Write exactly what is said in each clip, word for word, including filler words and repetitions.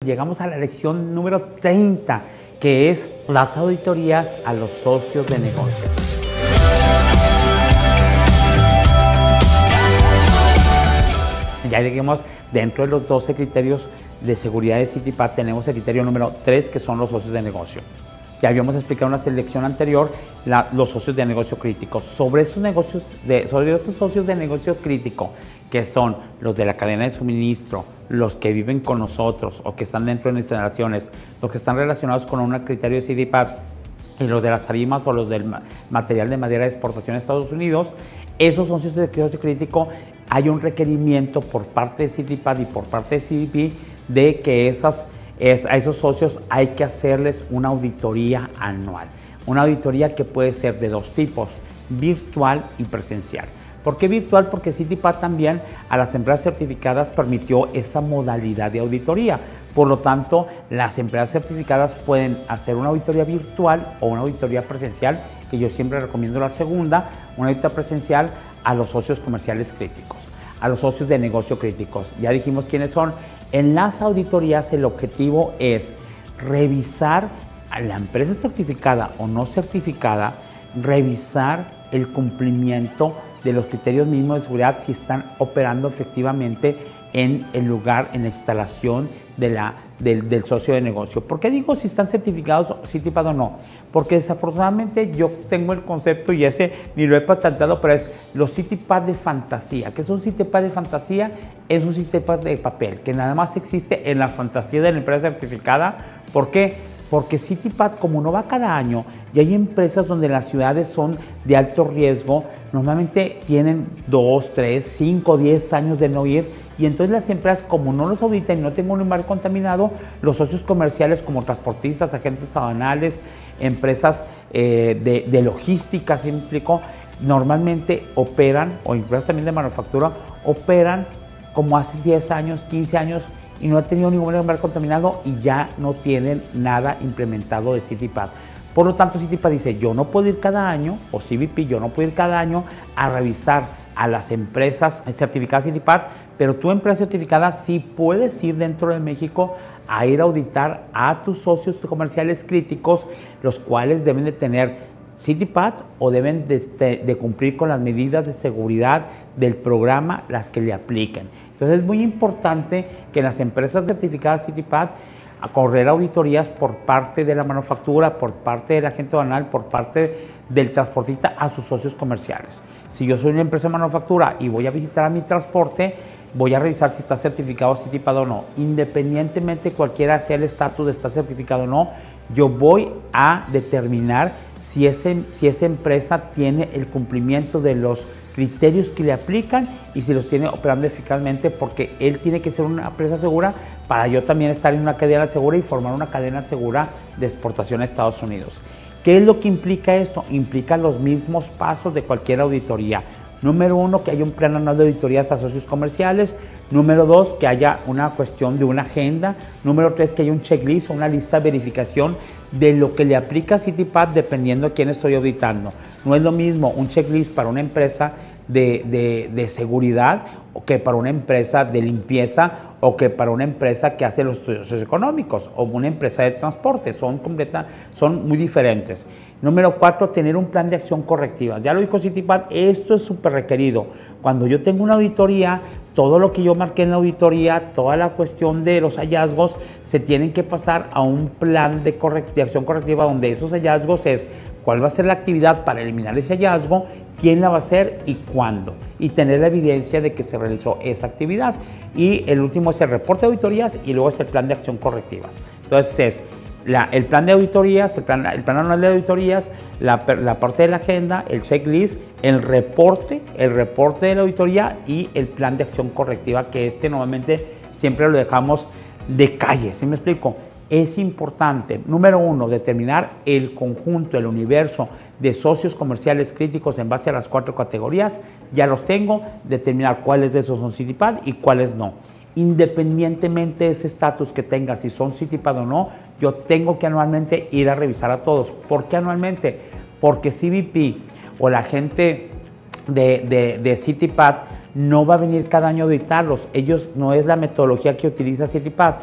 Llegamos a la lección número treinta, que es las auditorías a los socios de negocio. Ya lleguemos dentro de los doce criterios de seguridad de CITIPAD, tenemos el criterio número tres, que son los socios de negocio. Ya habíamos explicado en una selección anterior la, los socios de negocio críticos. Sobre esos, negocios de, sobre esos socios de negocio crítico, que son los de la cadena de suministro, los que viven con nosotros o que están dentro de nuestras instalaciones, los que están relacionados con un criterio de CITIPAD, y los de las tarimas o los del material de madera de exportación a Estados Unidos, esos socios de negocio crítico, hay un requerimiento por parte de CITIPAD y por parte de C B P de que esas, es, a esos socios hay que hacerles una auditoría anual. Una auditoría que puede ser de dos tipos, virtual y presencial. ¿Por qué virtual? Porque CITIPAD también a las empresas certificadas permitió esa modalidad de auditoría. Por lo tanto, las empresas certificadas pueden hacer una auditoría virtual o una auditoría presencial, que yo siempre recomiendo la segunda, una auditoría presencial a los socios comerciales críticos, a los socios de negocio críticos. Ya dijimos quiénes son. En las auditorías el objetivo es revisar a la empresa certificada o no certificada, revisar el cumplimiento de los criterios mínimos de seguridad si están operando efectivamente en el lugar, en la instalación de la, del, del socio de negocio. ¿Por qué digo si están certificados CITIPAD o no? Porque desafortunadamente yo tengo el concepto, y ese ni lo he patentado, pero es los CITIPAD de fantasía. ¿Qué es un CITIPAD de fantasía? Es un CITIPAD de papel, que nada más existe en la fantasía de la empresa certificada. ¿Por qué? Porque CITIPAD, como no va cada año, y hay empresas donde las ciudades son de alto riesgo, normalmente tienen dos, tres, cinco, diez años de no ir, y entonces las empresas, como no los auditan y no tienen un lugar contaminado, los socios comerciales como transportistas, agentes aduanales, empresas eh, de, de logística, ¿sí me explico? Normalmente operan, o empresas también de manufactura, operan como hace diez años, quince años, y no ha tenido ningún lugar contaminado y ya no tienen nada implementado de CITIPAD. Por lo tanto, CITIPAD dice, yo no puedo ir cada año, o C B P, yo no puedo ir cada año a revisar a las empresas certificadas CITIPAD, pero tu empresa certificada sí puedes ir dentro de México a ir a auditar a tus socios comerciales críticos, los cuales deben de tener CITIPAD o deben de, de cumplir con las medidas de seguridad del programa, las que le apliquen. Entonces es muy importante que las empresas certificadas CITIPAD a correr auditorías por parte de la manufactura, por parte del agente aduanal, por parte del transportista a sus socios comerciales. Si yo soy una empresa de manufactura y voy a visitar a mi transporte, voy a revisar si está certificado CITIPAD o no. Independientemente cualquiera sea el estatus de estar certificado o no, yo voy a determinar si, ese, si esa empresa tiene el cumplimiento de los criterios que le aplican y si los tiene operando eficazmente, porque él tiene que ser una empresa segura para yo también estar en una cadena segura y formar una cadena segura de exportación a Estados Unidos. ¿Qué es lo que implica esto? Implica los mismos pasos de cualquier auditoría. Número uno, que haya un plan anual de auditorías a socios comerciales. Número dos, que haya una cuestión de una agenda. Número tres, que haya un checklist o una lista de verificación de lo que le aplica CITIPAD dependiendo a quién estoy auditando. No es lo mismo un checklist para una empresa de, de, de seguridad o que para una empresa de limpieza o que para una empresa que hace los estudios económicos o una empresa de transporte. Son, completa, son muy diferentes. Número cuatro, tener un plan de acción correctiva. Ya lo dijo CITIPAD, esto es súper requerido. Cuando yo tengo una auditoría, todo lo que yo marqué en la auditoría, toda la cuestión de los hallazgos, se tienen que pasar a un plan de, de acción correctiva donde esos hallazgos es cuál va a ser la actividad para eliminar ese hallazgo, quién la va a hacer y cuándo. Y tener la evidencia de que se realizó esa actividad. Y el último es el reporte de auditorías y luego es el plan de acción correctivas. Entonces es la, el plan de auditorías, el plan, el plan anual de auditorías, la, la parte de la agenda, el checklist, el reporte, el reporte de la auditoría y el plan de acción correctiva, que este normalmente siempre lo dejamos de calle. ¿Sí me explico? Es importante, número uno, determinar el conjunto, el universo de socios comerciales críticos en base a las cuatro categorías. Ya los tengo, determinar cuáles de esos son CITIPAD y cuáles no. Independientemente de ese estatus que tenga, si son CITIPAD o no, yo tengo que anualmente ir a revisar a todos. ¿Por qué anualmente? Porque C B P o la gente de, de, de CITIPAD no va a venir cada año a auditarlos. Ellos no es la metodología que utiliza CITIPAD.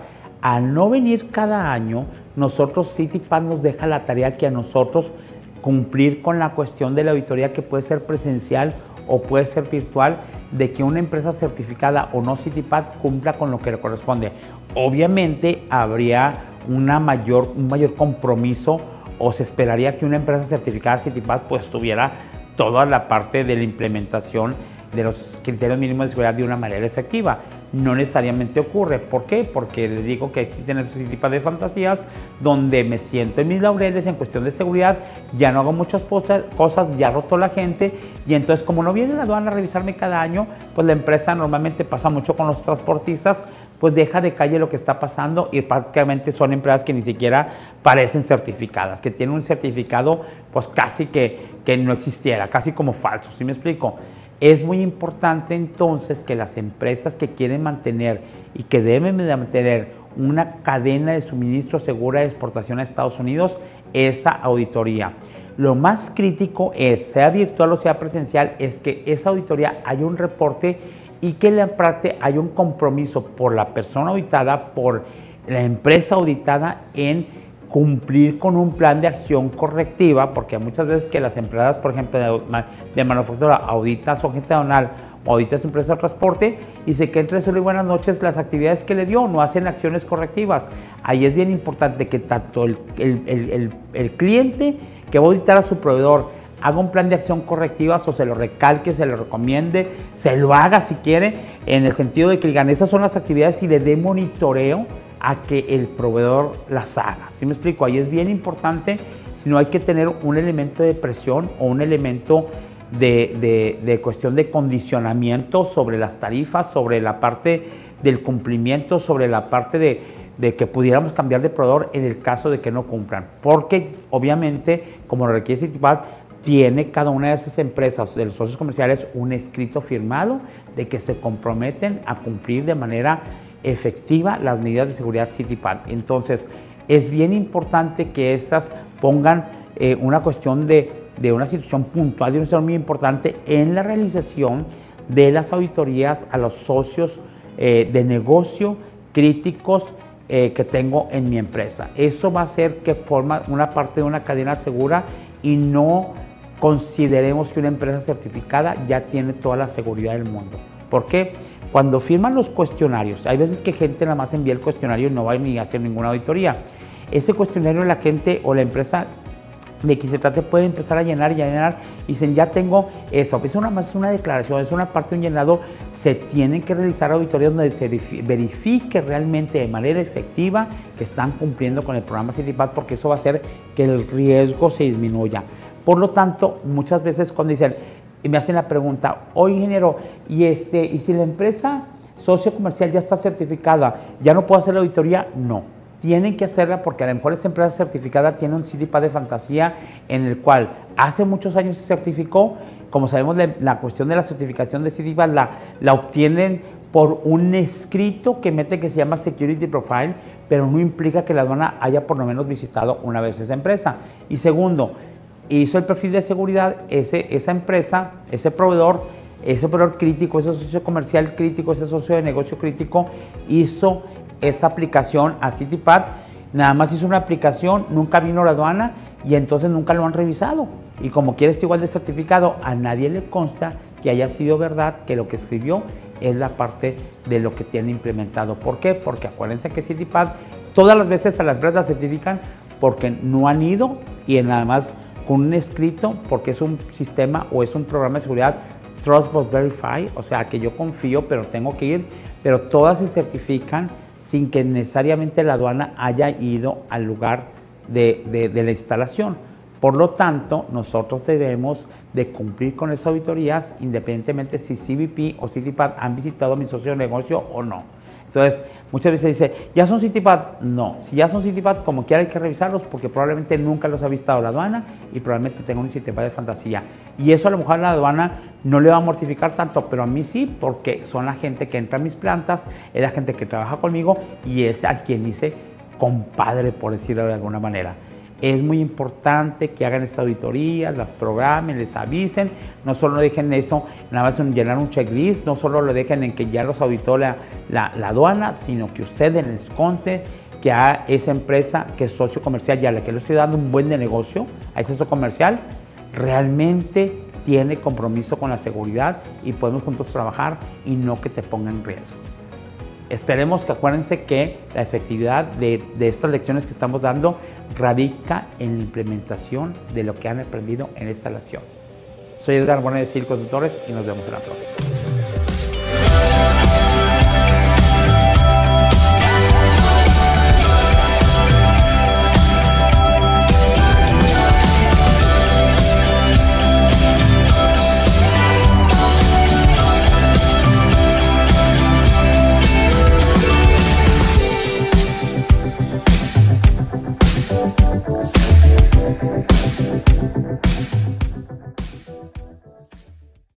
Al no venir cada año, nosotros, Citipad nos deja la tarea que a nosotros cumplir con la cuestión de la auditoría, que puede ser presencial o puede ser virtual, de que una empresa certificada o no Citipad cumpla con lo que le corresponde. Obviamente habría una mayor, un mayor compromiso, o se esperaría que una empresa certificada Citipad pues tuviera toda la parte de la implementación de los criterios mínimos de seguridad de una manera efectiva. No necesariamente ocurre. ¿Por qué? Porque les digo que existen esos Citipad de fantasías donde me siento en mis laureles en cuestión de seguridad, ya no hago muchas cosas, ya roto la gente, y entonces como no viene la aduana a revisarme cada año, pues la empresa normalmente pasa mucho con los transportistas, pues deja de calle lo que está pasando, y prácticamente son empresas que ni siquiera parecen certificadas, que tienen un certificado pues casi que, que no existiera, casi como falso. ¿Sí me explico? Es muy importante entonces que las empresas que quieren mantener y que deben de mantener una cadena de suministro segura de exportación a Estados Unidos, esa auditoría. Lo más crítico es, sea virtual o sea presencial, es que esa auditoría haya un reporte y que en la parte haya un compromiso por la persona auditada, por la empresa auditada, en cumplir con un plan de acción correctiva, porque muchas veces que las empresas, por ejemplo, de, de manufactura auditan su agente aduanal o auditan su empresa de transporte y se queda entre solo y buenas noches las actividades que le dio, no hacen acciones correctivas. Ahí es bien importante que tanto el, el, el, el, el cliente que va a auditar a su proveedor haga un plan de acción correctiva, o se lo recalque, se lo recomiende, se lo haga si quiere, en el sentido de que digan, esas son las actividades, y le dé monitoreo a que el proveedor las haga. ¿Sí me explico? Ahí es bien importante, si no hay que tener un elemento de presión o un elemento de, de, de cuestión de condicionamiento sobre las tarifas, sobre la parte del cumplimiento, sobre la parte de, de que pudiéramos cambiar de proveedor en el caso de que no cumplan. Porque obviamente, como lo requiere Citipad, tiene cada una de esas empresas, de los socios comerciales, un escrito firmado de que se comprometen a cumplir de manera efectiva las medidas de seguridad Citipad. Entonces, es bien importante que estas pongan eh, una cuestión de, de una situación puntual, de una situación muy importante en la realización de las auditorías a los socios eh, de negocio críticos eh, que tengo en mi empresa. Eso va a hacer que forma una parte de una cadena segura y no consideremos que una empresa certificada ya tiene toda la seguridad del mundo. ¿Por qué? Cuando firman los cuestionarios, hay veces que gente nada más envía el cuestionario y no va ni a hacer ninguna auditoría. Ese cuestionario la gente o la empresa de que se trate puede empezar a llenar y a llenar y dicen, ya tengo eso. Es una más una declaración, es una parte de un llenado. Se tienen que realizar auditorías donde se verifique realmente de manera efectiva que están cumpliendo con el programa Citipad, porque eso va a hacer que el riesgo se disminuya. Por lo tanto, muchas veces cuando dicen, y me hacen la pregunta, oye ingeniero, ¿y, este, ¿y si la empresa socio comercial ya está certificada, ya no puedo hacer la auditoría? No, tienen que hacerla, porque a lo mejor esa empresa certificada tiene un Citipad de fantasía en el cual hace muchos años se certificó. Como sabemos, la, la cuestión de la certificación de Citipad la, la obtienen por un escrito que mete que se llama Security Profile, pero no implica que la aduana haya por lo menos visitado una vez esa empresa. Y segundo, hizo el perfil de seguridad, ese, esa empresa, ese proveedor, ese proveedor crítico, ese socio comercial crítico, ese socio de negocio crítico, hizo esa aplicación a Citipad, nada más hizo una aplicación, nunca vino a la aduana y entonces nunca lo han revisado. Y como quiere estar igual de certificado, a nadie le consta que haya sido verdad, que lo que escribió es la parte de lo que tiene implementado. ¿Por qué? Porque acuérdense que Citipad todas las veces a las empresas certifican porque no han ido y nada más con un escrito, porque es un sistema o es un programa de seguridad Trust but Verify, o sea que yo confío pero tengo que ir, pero todas se certifican sin que necesariamente la aduana haya ido al lugar de, de, de la instalación. Por lo tanto, nosotros debemos de cumplir con esas auditorías independientemente si C B P o Citipad han visitado a mi socio de negocio o no. Entonces, muchas veces dice, ¿ya son Citipad? No, si ya son Citipad, como quiera hay que revisarlos porque probablemente nunca los ha visitado la aduana y probablemente tenga un Citipad de fantasía. Y eso a lo mejor a la aduana no le va a mortificar tanto, pero a mí sí, porque son la gente que entra a mis plantas, es la gente que trabaja conmigo y es a quien hice compadre, por decirlo de alguna manera. Es muy importante que hagan estas auditorías, las programen, les avisen, no solo dejen eso, nada más en llenar un checklist, no solo lo dejen en que ya los auditó la, la, la aduana, sino que ustedes les conten que a esa empresa que es socio comercial y a la que le estoy dando un buen de negocio, a ese socio comercial, realmente tiene compromiso con la seguridad y podemos juntos trabajar y no que te pongan en riesgo. Esperemos que acuérdense que la efectividad de, de estas lecciones que estamos dando radica en la implementación de lo que han aprendido en esta lección. Soy Edgar Bonet de Sil Consultores y nos vemos en la próxima.